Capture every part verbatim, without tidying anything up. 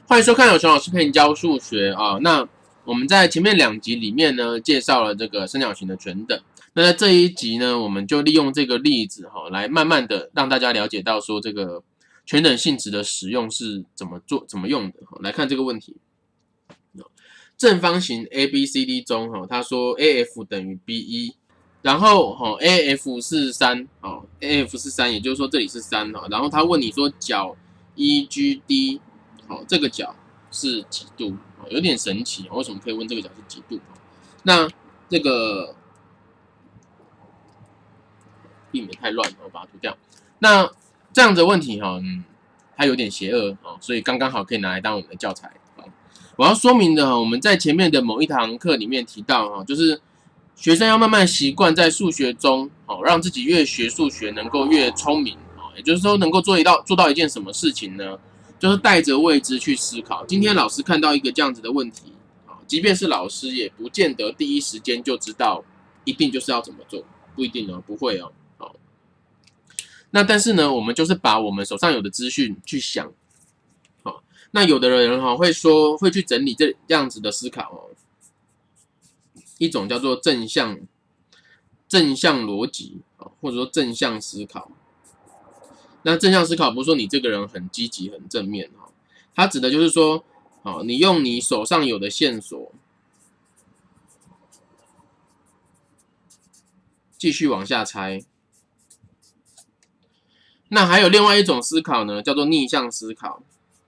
欢迎收看有熊老师陪你教数学啊。那我们在前面两集里面呢，介绍了这个三角形的全等。那在这一集呢，我们就利用这个例子哈，来慢慢的让大家了解到说这个全等性质的使用是怎么做、怎么用的。来看这个问题，正方形 A B C D 中哈，他说 A F 等于 B 一，然后哈 A F 是三哦 ，A F 是三，也就是说这里是三哈，然后他问你说角 E G D。好，这个角是几度？有点神奇，为什么可以问这个角是几度？那这个避免太乱，我把它涂掉。那这样的问题哈，嗯，它有点邪恶哦，所以刚刚好可以拿来当我们的教材。我要说明的哈，我们在前面的某一堂课里面提到哈，就是学生要慢慢习惯在数学中，哦，让自己越学数学能够越聪明哦，也就是说能够做一到做到一件什么事情呢？就是带着未知去思考。今天老师看到一个这样子的问题，即便是老师也不见得第一时间就知道，一定就是要怎么做，不一定哦，不会哦。好，那但是呢，我们就是把我们手上有的资讯去想，好，那有的人哈会说会去整理这这样子的思考哦，一种叫做正向正向逻辑或者说正向思考。那正向思考不是说你这个人很积极、很正面哈，它指的就是说，好，你用你手上有的线索，继续往下猜。那还有另外一种思考呢，叫做逆向思考，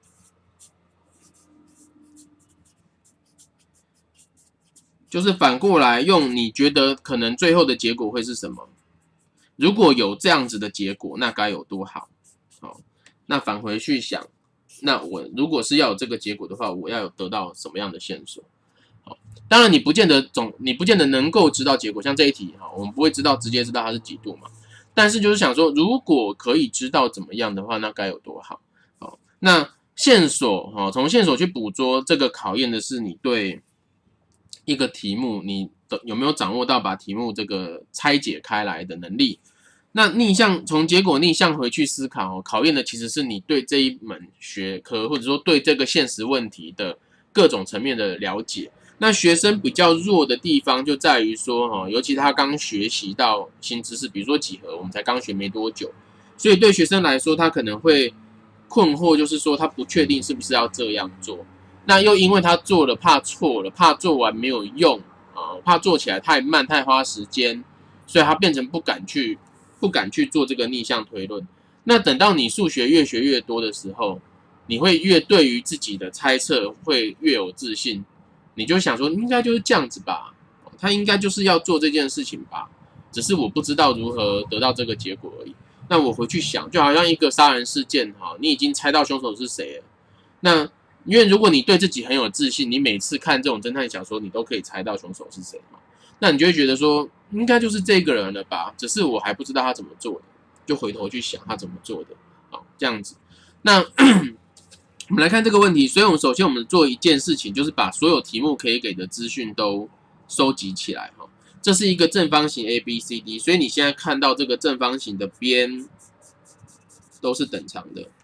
就是反过来用你觉得可能最后的结果会是什么。如果有这样子的结果，那该有多好！好，那返回去想，那我如果是要有这个结果的话，我要有得到什么样的线索？好，当然你不见得总，你不见得能够知道结果。像这一题哈，我们不会知道直接知道它是几度嘛。但是就是想说，如果可以知道怎么样的话，那该有多好！好，那线索哈，从线索去捕捉，这个考验的是你对一个题目你有没有掌握到把题目这个拆解开来的能力。那逆向从结果逆向回去思考，考验的其实是你对这一门学科或者说对这个现实问题的各种层面的了解。那学生比较弱的地方就在于说，尤其他刚学习到新知识，比如说几何，我们才刚学没多久，所以对学生来说，他可能会困惑，就是说他不确定是不是要这样做。那又因为他做了，怕错了，怕做完没有用啊，怕做起来太慢、太花时间，所以他变成不敢去、不敢去做这个逆向推论。那等到你数学越学越多的时候，你会越对于自己的猜测会越有自信，你就想说，应该就是这样子吧，他应该就是要做这件事情吧，只是我不知道如何得到这个结果而已。那我回去想，就好像一个杀人事件哈，你已经猜到凶手是谁了，那因为如果你对自己很有自信，你每次看这种侦探小说，你都可以猜到凶手是谁嘛，那你就会觉得说，应该就是这个人了吧？只是我还不知道他怎么做的，就回头去想他怎么做的，好，这样子。那我们来看这个问题，所以我们首先我们做一件事情，就是把所有题目可以给的资讯都收集起来哈。这是一个正方形 A B C D， 所以你现在看到这个正方形的边都是等长的。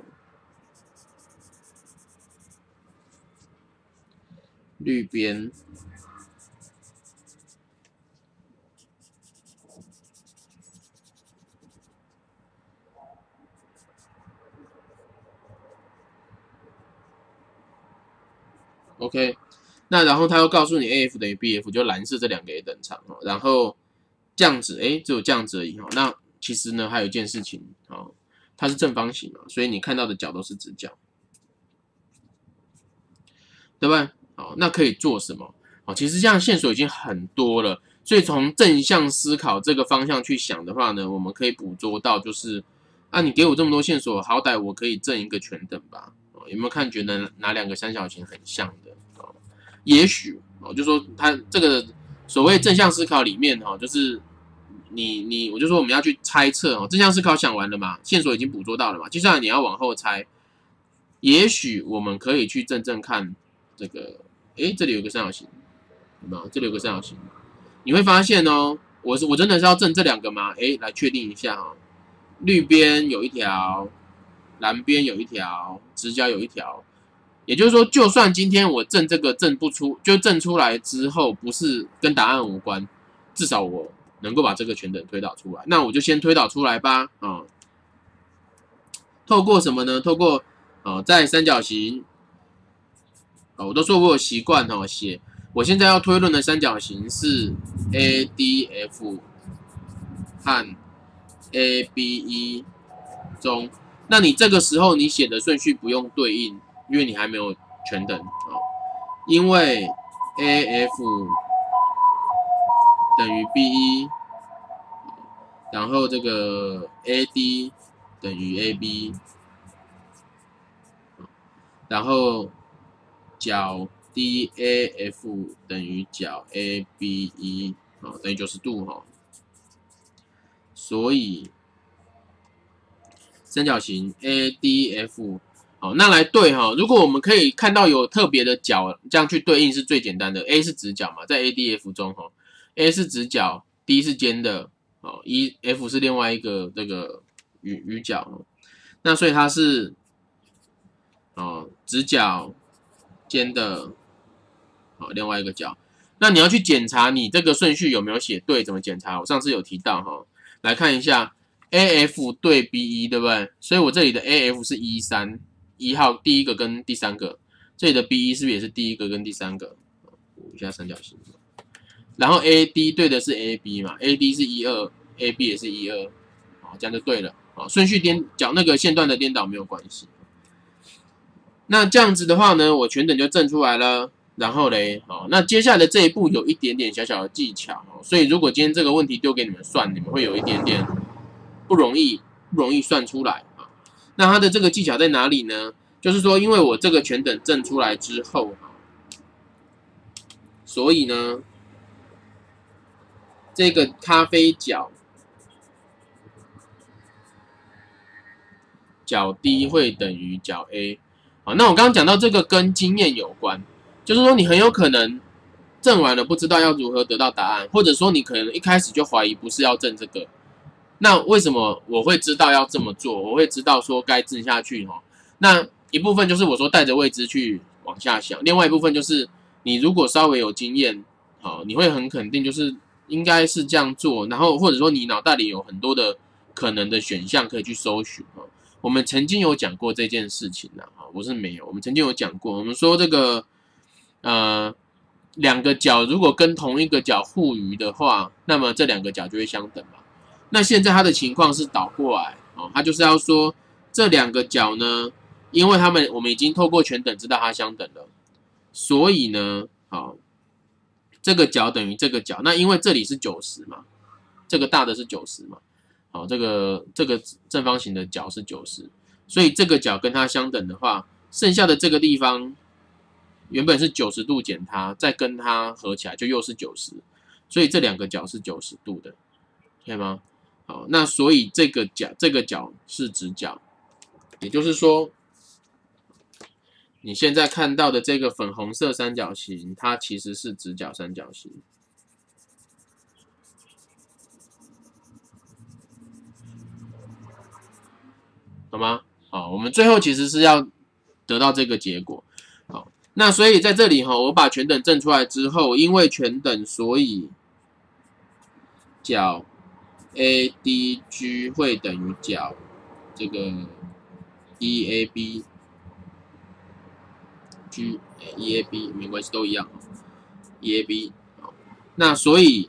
绿边，OK， 那然后他又告诉你 A F 等于 B F， 就蓝色这两个也等长哦。然后这样子，哎，只有这样子而已哈。那其实呢，还有一件事情哦，它是正方形嘛，所以你看到的角都是直角，对吧？好，那可以做什么？哦，其实这样线索已经很多了，所以从正向思考这个方向去想的话呢，我们可以捕捉到就是，啊，你给我这么多线索，好歹我可以证一个全等吧？哦，有没有看觉得哪两个三角形很像的？哦，也许哦，就说它这个所谓正向思考里面哈，就是你你我就说我们要去猜测哦，正向思考想完了嘛，线索已经捕捉到了嘛，接下来你要往后猜，也许我们可以去正正看这个，诶，这里有个三角形。有没有？这里有个三角形，你会发现哦，我是我真的是要正这两个吗？哎，来确定一下哈、哦，绿边有一条，蓝边有一条，直角有一条， 也就是说，就算今天我证这个证不出，就证出来之后不是跟答案无关，至少我能够把这个全等推导出来，那我就先推导出来吧啊。透过什么呢？透过啊，在三角形啊，我都说我有习惯哈写，我现在要推论的三角形是 A D F 和 A B E 中，那你这个时候你写的顺序不用对应，因为你还没有全等啊，因为 A F 等于 B E， 然后这个 A D 等于 A B， 然后角 D A F 等于角 A B E 啊，等于九十度哈，所以三角形 A D F 好，那来对哈，如果我们可以看到有特别的角，这样去对应是最简单的。A 是直角嘛，在 A D F 中哈 ，A 是直角 ，D 是尖的，哦 ，E F 是另外一个这个余余角，那所以它是哦直角尖的，好另外一个角。那你要去检查你这个顺序有没有写对，怎么检查？我上次有提到哈，来看一下。A F 对 B 一 对不对？所以我这里的 A F 是一三一号第一个跟第三个，这里的 B 一 是不是也是第一个跟第三个？补一下三角形。然后 A D 对的是 A B 嘛 ，A D 是一二 ，A B 也是一二，好，这样就对了。好，顺序颠角那个线段的颠倒没有关系。那这样子的话呢，我全等就证出来了。然后嘞，好，那接下来的这一步有一点点小小的技巧，所以如果今天这个问题丢给你们算，你们会有一点点。不容易，不容易算出来啊。那它的这个技巧在哪里呢？就是说，因为我这个全等证出来之后，所以呢，这个咖啡角角 D 会等于角 A。好，那我刚刚讲到这个跟经验有关，就是说你很有可能证完了不知道要如何得到答案，或者说你可能一开始就怀疑不是要证这个。那为什么我会知道要这么做？我会知道说该证下去哈。那一部分就是我说带着未知去往下想，另外一部分就是你如果稍微有经验，好，你会很肯定就是应该是这样做，然后或者说你脑袋里有很多的可能的选项可以去搜寻哈。我们曾经有讲过这件事情啦，哈，我是没有，我们曾经有讲过，我们说这个呃两个角如果跟同一个角互余的话，那么这两个角就会相等嘛。那现在它的情况是倒过来哦，它就是要说这两个角呢，因为它们我们已经透过全等知道它相等了，所以呢，好，这个角等于这个角，那因为这里是九十嘛，这个大的是九十嘛，好，这个这个正方形的角是九十，所以这个角跟它相等的话，剩下的这个地方原本是九十度减它，再跟它合起来就又是九十，所以这两个角是九十度的，可以吗？好，那所以这个角这个角是直角，也就是说，你现在看到的这个粉红色三角形，它其实是直角三角形。好吗？好，我们最后其实是要得到这个结果。好，那所以在这里哈，我把全等证出来之后，因为全等，所以角 A D G 会等于角这个 E A B G E A B 没关系，都一样 E A B 好，那所以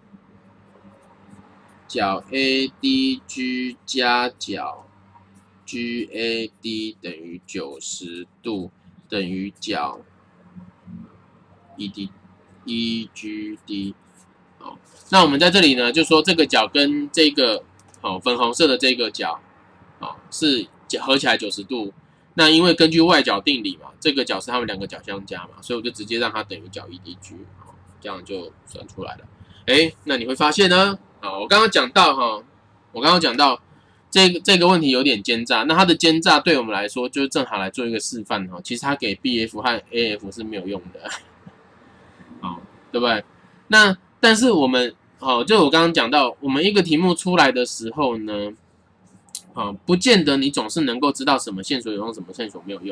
角 A D G 加角 G A D 等于九十度，等于角 E D E G D。好，那我们在这里呢，就说这个角跟这个好粉红色的这个角，好是合起来九十度。那因为根据外角定理嘛，这个角是它们两个角相加嘛，所以我就直接让它等于角 E D G， 好，这样就算出来了。哎，那你会发现呢，好，我刚刚讲到哈，我刚刚讲到这个这个问题有点奸诈，那它的奸诈对我们来说，就是正好来做一个示范哈。其实它给 B F 和 A F 是没有用的，好，对不对？那但是我们好，就我刚刚讲到，我们一个题目出来的时候呢，啊，不见得你总是能够知道什么线索有用，什么线索没有用。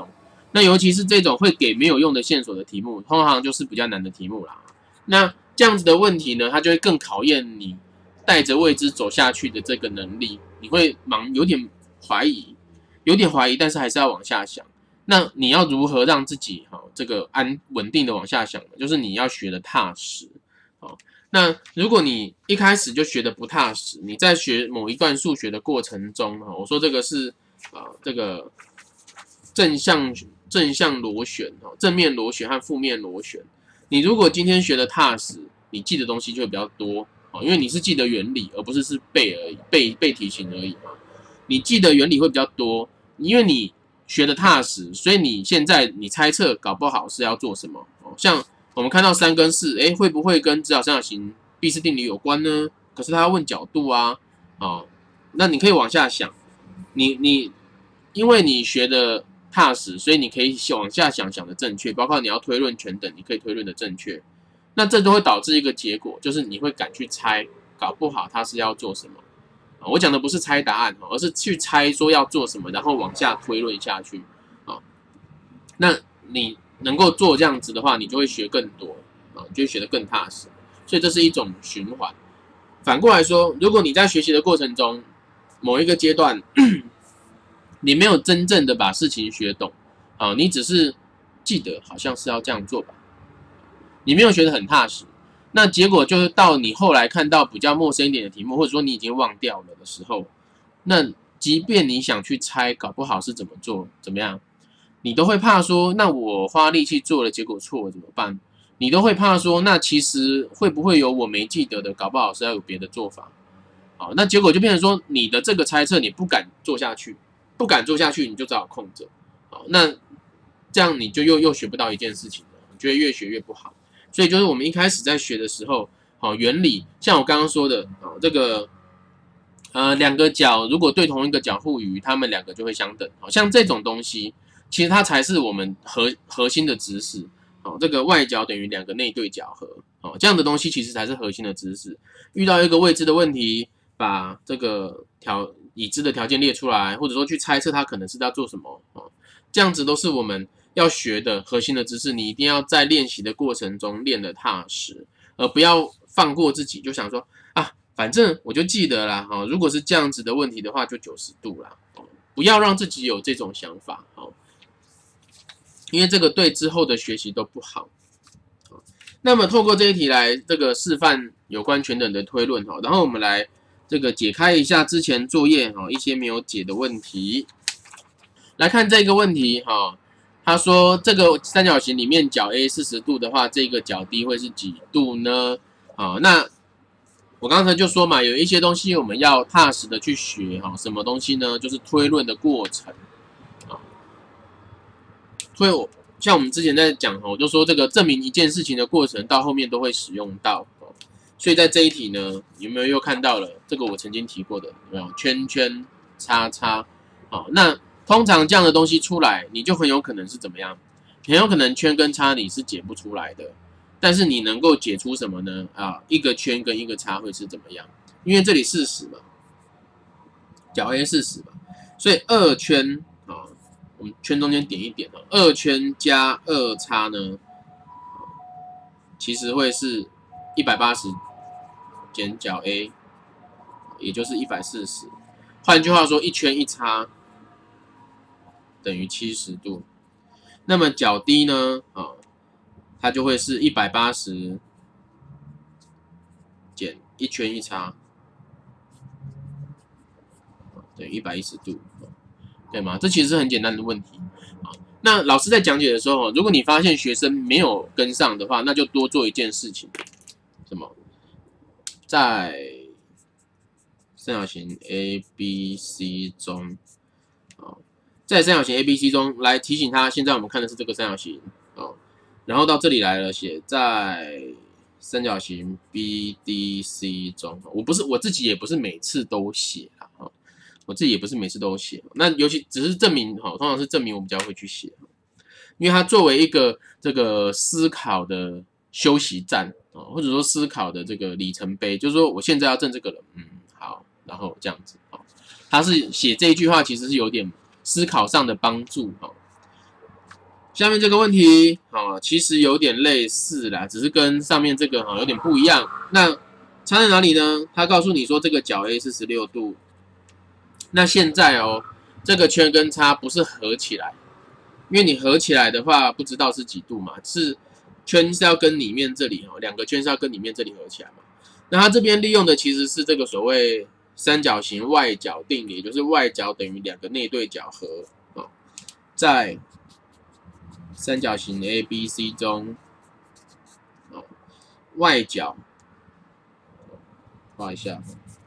那尤其是这种会给没有用的线索的题目，通常就是比较难的题目啦。那这样子的问题呢，它就会更考验你带着未知走下去的这个能力。你会忙有点怀疑，有点怀疑，但是还是要往下想。那你要如何让自己哈、哦、这个安稳定的往下想呢？就是你要学的踏实。好、哦，那如果你一开始就学的不踏实，你在学某一段数学的过程中，哦、我说这个是啊、呃、这个正向正向螺旋哦，正面螺旋和负面螺旋。你如果今天学的踏实，你记的东西就会比较多哦，因为你是记得原理，而不是是背而已，背背题型而已嘛。你记得原理会比较多，因为你学的踏实，所以你现在你猜测搞不好是要做什么哦。像我们看到三跟四，哎，会不会跟直角三角形毕氏定理有关呢？可是他要问角度啊，哦，那你可以往下想，你你因为你学的踏实，所以你可以往下想想的正确，包括你要推论全等，你可以推论的正确。那这都会导致一个结果，就是你会敢去猜，搞不好他是要做什么。我讲的不是猜答案，而是去猜说要做什么，然后往下推论下去。那你能够做这样子的话，你就会学更多，你就会学得更踏实。所以这是一种循环。反过来说，如果你在学习的过程中，某一个阶段，你没有真正的把事情学懂，啊，你只是记得好像是要这样做吧，你没有学得很踏实，那结果就是到你后来看到比较陌生一点的题目，或者说你已经忘掉了的时候，那即便你想去猜，搞不好是怎么做，怎么样，你都会怕说，那我花力气做了，结果错了怎么办？你都会怕说，那其实会不会有我没记得的，搞不好是要有别的做法。好，那结果就变成说，你的这个猜测你不敢做下去，不敢做下去，你就只好空着。好，那这样你就又又学不到一件事情了，你就会越学越不好。所以就是我们一开始在学的时候，好，原理像我刚刚说的，啊，这个呃两个角如果对同一个角互余，它们两个就会相等。好，像这种东西，其实它才是我们核核心的知识。好，这个外角等于两个内对角和，好，这样的东西其实才是核心的知识。遇到一个未知的问题，把这个条已知的条件列出来，或者说去猜测它可能是要做什么，哦，这样子都是我们要学的核心的知识。你一定要在练习的过程中练得踏实，而不要放过自己，就想说啊，反正我就记得啦，哦，如果是这样子的问题的话，就九十度啦，哦，不要让自己有这种想法，哦，因为这个对之后的学习都不好。那么透过这一题来这个示范有关全等的推论，然后我们来这个解开一下之前作业一些没有解的问题。来看这个问题，他说这个三角形里面角 A 四十度的话，这个角 D 会是几度呢？那我刚才就说嘛，有一些东西我们要踏实的去学，什么东西呢？就是推论的过程。所以我像我们之前在讲，我就说这个证明一件事情的过程到后面都会使用到。所以在这一题呢，有没有又看到了这个我曾经提过的，有没有圈圈叉叉？好，那通常这样的东西出来，你就很有可能是怎么样？很有可能圈跟叉你是解不出来的，但是你能够解出什么呢？啊，一个圈跟一个叉会是怎么样？因为这里四十嘛，角 A 四十嘛，所以二圈啊，我们圈中间点一点哦，二圈加二叉呢，其实会是一百八十。减角 A， 也就是一百四十。换句话说，一圈一叉等于七十度。那么角 D 呢？啊，它就会是一百八十减一圈一叉等于一百一十度，对吗？这其实是很简单的问题啊。那老师在讲解的时候，如果你发现学生没有跟上的话，那就多做一件事情，什么？在三角形 A B C 中，在三角形 A B C 中来提醒他，现在我们看的是这个三角形，然后到这里来了，写在三角形 B D C 中。我不是我自己也不是每次都写啦，我自己也不是每次都写。那尤其只是证明，通常是证明我比较会去写，因为它作为一个这个思考的休息站。或者说思考的这个里程碑，就是说我现在要证这个人，嗯，好，然后这样子，好，他是写这一句话其实是有点思考上的帮助，好， 下面这个问题，哦，其实有点类似啦，只是跟上面这个哈有点不一样。那差在哪里呢？他告诉你说这个角 A 是十六度，那现在哦，这个圈跟叉不是合起来，因为你合起来的话，不知道是几度嘛，是圈是要跟里面这里哦，两个圈是要跟里面这里合起来嘛。那他这边利用的其实是这个所谓三角形外角定理，也就是外角等于两个内对角和哦，在三角形 A B C 中，哦，外角画一下。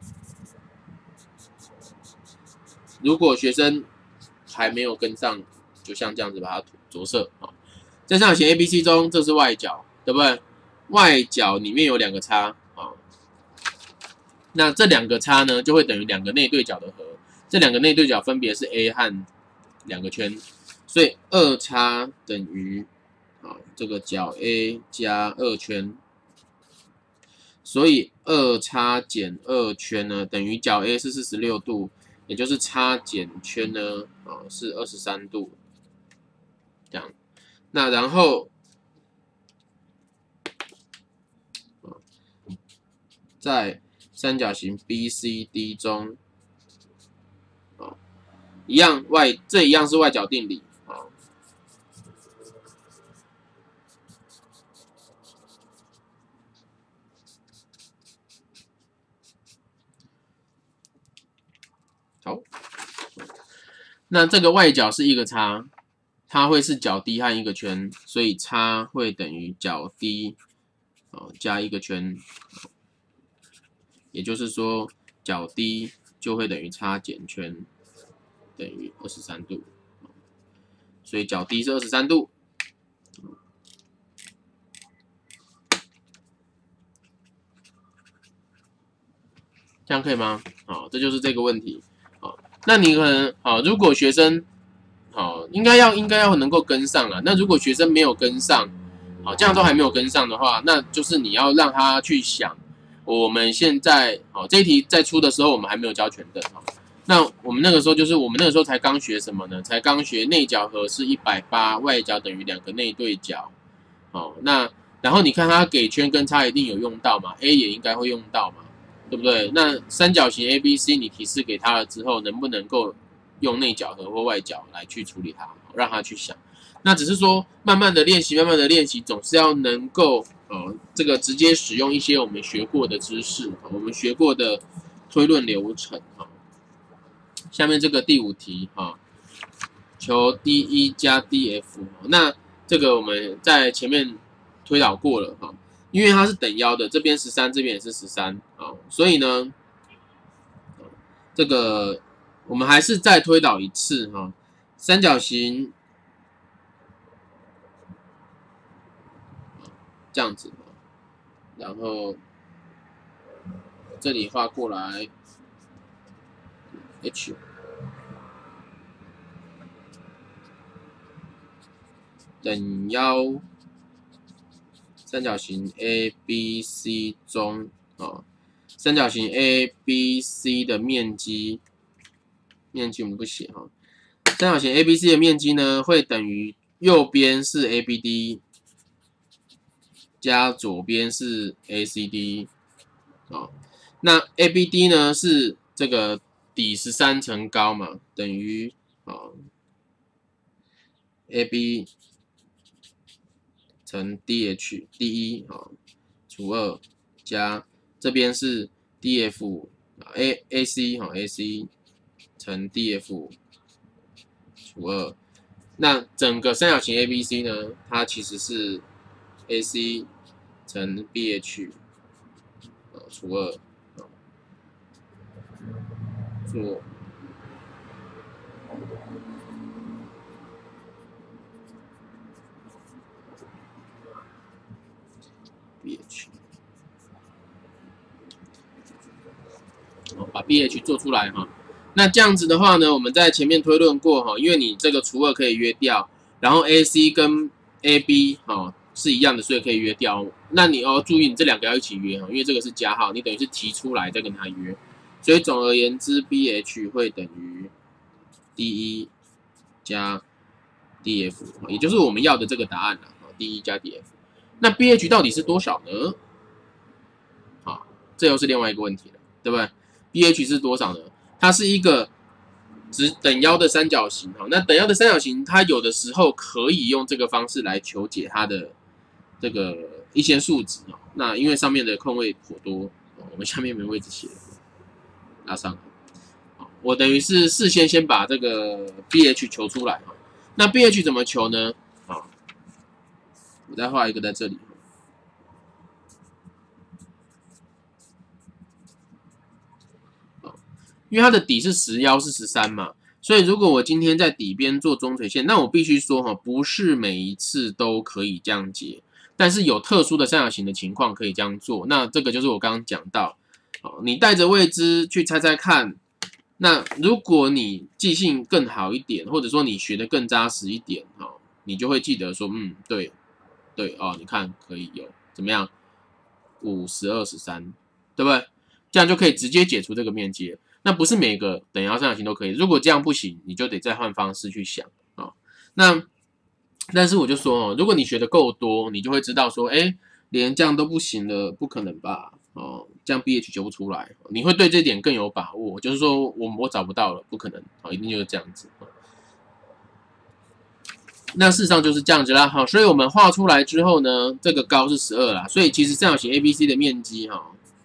如果学生还没有跟上，就像这样子把它着色啊。在三角形 A B C 中，这是外角，对不对？外角里面有两个叉啊，那这两个叉呢，就会等于两个内对角的和。这两个内对角分别是 A 和两个圈，所以二叉等于啊这个角 A 加二圈，所以二叉减二圈呢等于角 A 是四十六度，也就是叉减圈呢啊是二十三度，这样。那然后在三角形 B C D 中，啊一样外这一样是外角定理啊。好，那这个外角是一个叉，它会是角 D 和一个圈，所以叉会等于角 D 哦加一个圈，也就是说角 D 就会等于叉减圈等于二十三度，所以角 D 是二十三度。这样可以吗？好，这就是这个问题。好，那你可能好，如果学生好，应该要应该要能够跟上了。那如果学生没有跟上，好，这样都还没有跟上的话，那就是你要让他去想，我们现在好这一题在出的时候，我们还没有教全等。好，那我们那个时候就是我们那个时候才刚学什么呢？才刚学内角和是一百八，外角等于两个内对角。好，那然后你看他给圈跟叉一定有用到嘛 ？A 也应该会用到嘛？对不对？那三角形 A B C 你提示给他了之后，能不能够用内角和或外角来去处理它，让他去想？那只是说慢慢的练习，慢慢的练习，总是要能够呃这个直接使用一些我们学过的知识，我们学过的推论流程啊。下面这个第五题哈，求 D 一 加 D F， 那这个我们在前面推导过了哈。因为它是等腰的，这边十三，这边也是十三啊，所以呢，这个我们还是再推导一次哈，三角形这样子，然后这里画过来 H， 等腰三角形 A B C 中啊，三角形 A B C 的面积，面积我们不写哈。三角形 A B C 的面积呢，会等于右边是 A B D 加左边是 A C D 啊。那 A B D 呢是这个底十三乘高嘛，等于啊 A B 乘 D H D 一啊除二加这边是 D F A A C 哈 A C 乘 D F 除二，那整个三角形 A B C 呢，它其实是 A C 乘 B H 啊除二啊做。B H， 把 B H 做出来哈。那这样子的话呢，我们在前面推论过哈，因为你这个除二可以约掉，然后 A C 跟 A B 哈是一样的，所以可以约掉。那你要注意，你这两个要一起约哈，因为这个是加号，你等于是提出来再跟它约。所以总而言之 ，B H 会等于 D 一加 D F， 也就是我们要的这个答案了。D 一加 D F， 那 B H 到底是多少呢？好，这又是另外一个问题了，对不对 ？B H 是多少呢？它是一个直等腰的三角形。好，那等腰的三角形，它有的时候可以用这个方式来求解它的这个一些数值。那因为上面的空位颇多，我们下面没位置写，拉上。我等于是事先先把这个 B H 求出来。那 B H 怎么求呢？好，我再画一个在这里。因为它的底是十，腰是十三嘛，所以如果我今天在底边做中垂线，那我必须说哈，不是每一次都可以这样解，但是有特殊的三角形的情况可以这样做。那这个就是我刚刚讲到，你带着未知去猜猜看。那如果你记性更好一点，或者说你学得更扎实一点，哈，你就会记得说，嗯，对，对哦，你看可以有怎么样？五、十二、十三，对不对？这样就可以直接解除这个面积了。那不是每个等腰三角形都可以，如果这样不行，你就得再换方式去想啊、哦。那但是我就说哦，如果你学的够多，你就会知道说，哎，连这样都不行了，不可能吧？哦，这样 B H 求不出来，你会对这点更有把握。就是说我我找不到了，不可能，哦，一定就是这样子。那事实上就是这样子啦，好，所以我们画出来之后呢，这个高是十二啦，所以其实三角形 A B C 的面积哈。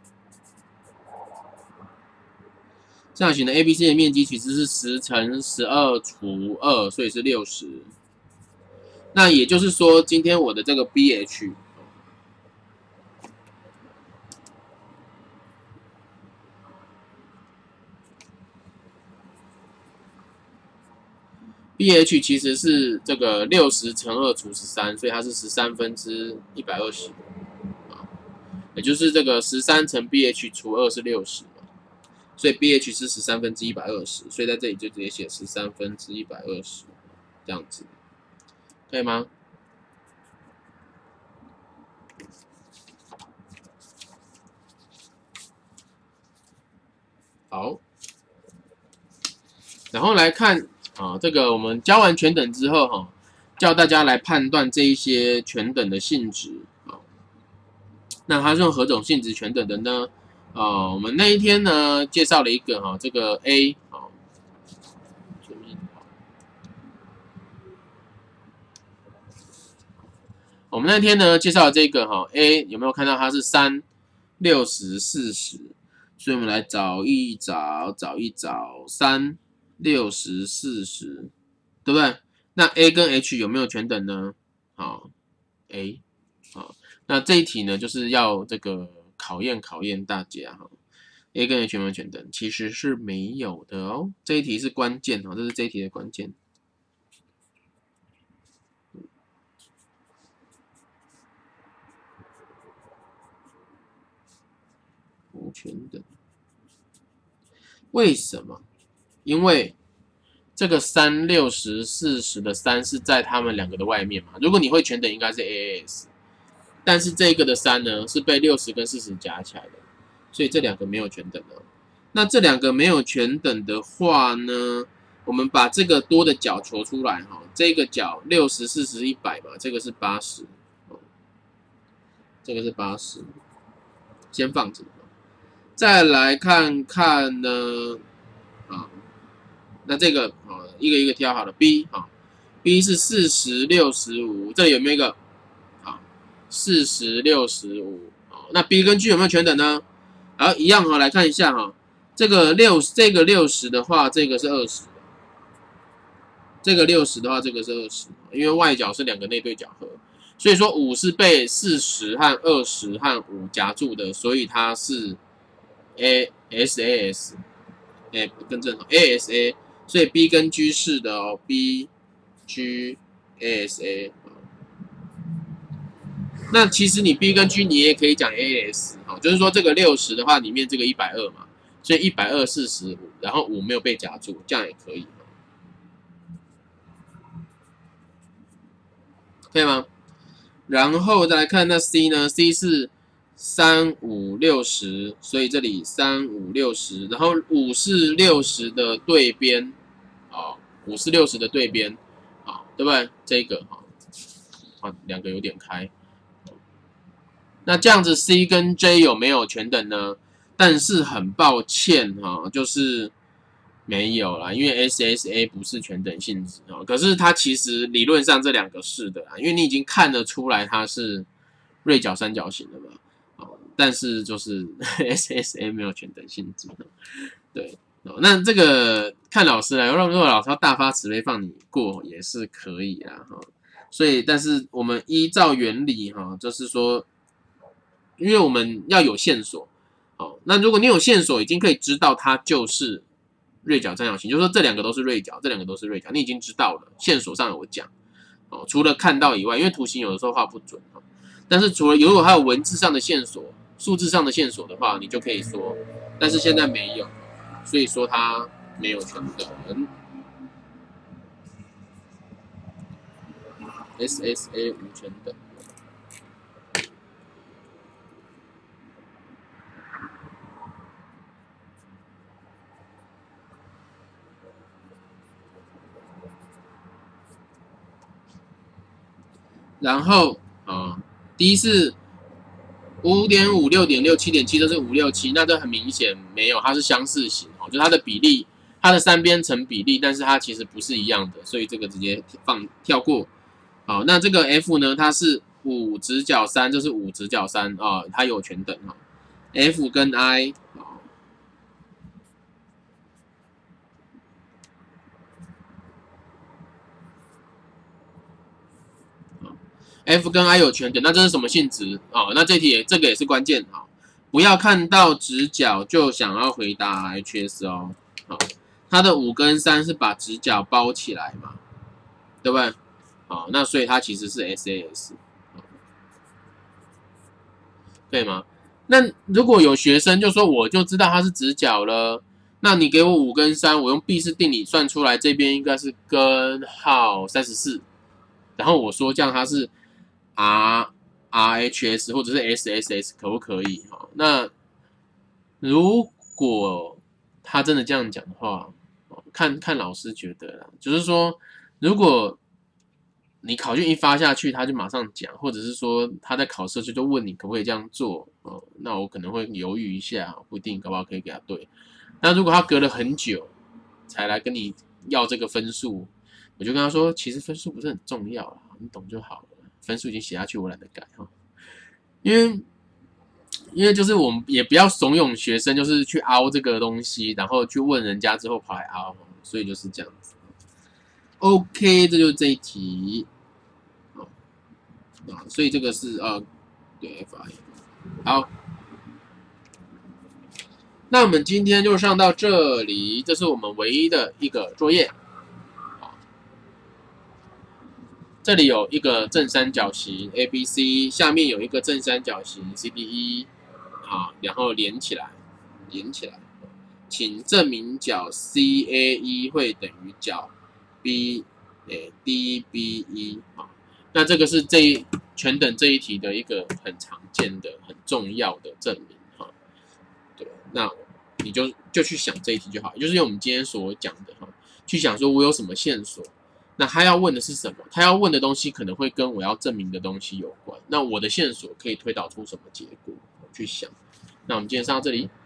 三角形的 A B C 的面积其实是十乘十二除二，所以是六十。那也就是说，今天我的这个 B H， B H 其实是这个六十乘二除十三，所以它是十三分之一百二十，也就是这个十三乘 B H 除二是六十。所以 B H 是十三分之一百二十，所以在这里就直接写十三分之一百二十，这样子，可以吗？好，然后来看啊，这个我们教完全等之后哈，叫大家来判断这一些全等的性质啊。那它是用何种性质全等的呢？啊，我们那一天呢介绍了一个哈，这个 A 啊。我们那天呢介绍这个哈 A 有没有看到它是三、六十、四十？所以我们来找一找，找一找三、六十、四十，对不对？那 A 跟 H 有没有全等呢？好 ，A， 好，那这一题呢就是要这个考验考验大家哈 ，A 跟 H 有没有全等？其实是没有的哦。这一题是关键哦，这是这一题的关键。不全等，为什么？因为这个三、六十、四十的三是在他们两个的外面嘛。如果你会全等，应该是 A A S， 但是这个的三呢是被六十跟四十加起来的，所以这两个没有全等的。那这两个没有全等的话呢，我们把这个多的角求出来哈。这个角六十、四十、一百嘛，这个是八十，这个是八十，先放着。再来看看呢，啊，那这个啊一个一个挑好了 ，B 啊 ，B 是四十、六十五，这里有没有一个啊？四十、六十五，啊，那 B 跟 G 有没有全等呢？好，一样哈，来看一下哈，这个六这个六十的话，这个是二十，这个六十的话，这个是二十，因为外角是两个内对角和，所以说五是被四十和二十和五夹住的，所以它是。A S A S， 哎，更正好 A S A， 所以 B 跟 G 是的哦 ，B G A S A。那其实你 B 跟 G 你也可以讲 A S， 好，就是说这个六十的话，里面这个一百二嘛，所以一百二、四十五，然后五没有被夹住，这样也可以，可以吗？然后再来看那 C 呢 ？C 是。三五六十，所以这里三五六十，然后五是六十的对边，啊，五是六十的对边，啊， 对不对？这个哈，啊，两个有点开。那这样子 C 跟 J 有没有全等呢？但是很抱歉哈，就是没有啦，因为 S S A 不是全等性质啊。可是它其实理论上这两个是的啦，因为你已经看得出来它是锐角三角形的嘛。但是就是 S S A 没有全等性质，对。那这个看老师啦，如果老师要大发慈悲放你过也是可以啦哈。所以，但是我们依照原理哈，就是说。因为我们要有线索，好，那如果你有线索，已经可以知道它就是锐角三角形，就是说这两个都是锐角，这两个都是锐角，你已经知道了，线索上有讲，哦，除了看到以外，因为图形有的时候画不准，但是除了如果还有文字上的线索、数字上的线索的话，你就可以说，但是现在没有，所以说它没有全等 ，S S A 无全等。然后啊，第一是五点五、六点六、七点七，这是五六七，那这很明显没有，它是相似型哦，就它的比例，它的三边成比例，但是它其实不是一样的，所以这个直接放跳过。好，那这个 F 呢，它是五直角三，这是五直角三啊，它有全等哈。F 跟 I。F 跟 I 有全等，那这是什么性质啊、哦？那这题也这个也是关键啊、哦！不要看到直角就想要回答 H S 哦。好、哦，它的五跟三是把直角包起来嘛，对不对？好、哦，那所以它其实是 S A S， 可以吗？那如果有学生就说我就知道它是直角了，那你给我五跟三，我用毕氏定理算出来，这边应该是根号三十四，然后我说这样它是。R R H S 或者是 S S S 可不可以哈？那如果他真的这样讲的话，看看老师觉得啦，就是说，如果你考卷一发下去，他就马上讲，或者是说他在考试就就问你可不可以这样做哦，那我可能会犹豫一下，不一定搞不好可以给他对。那如果他隔了很久才来跟你要这个分数，我就跟他说，其实分数不是很重要啦，你懂就好了。分数已经写下去，我懒得改哈，因为因为就是我们也不要怂恿学生，就是去凹这个东西，然后去问人家之后跑来凹，所以就是这样子。OK， 这就是这一题，啊，所以这个是呃，对 F I， 好，那我们今天就上到这里，这是我们唯一的一个作业。这里有一个正三角形 A B C， 下面有一个正三角形 C D E， 好，然后连起来，连起来，请证明角 C A E 会等于角 B， 诶 D B E， 好，那这个是这一全等这一题的一个很常见的、很重要的证明哈。对，那你就就去想这一题就好，就是用我们今天所讲的哈，去想说我有什么线索。那他要问的是什么？他要问的东西可能会跟我要证明的东西有关。那我的线索可以推导出什么结果？去想。那我们今天上到这里。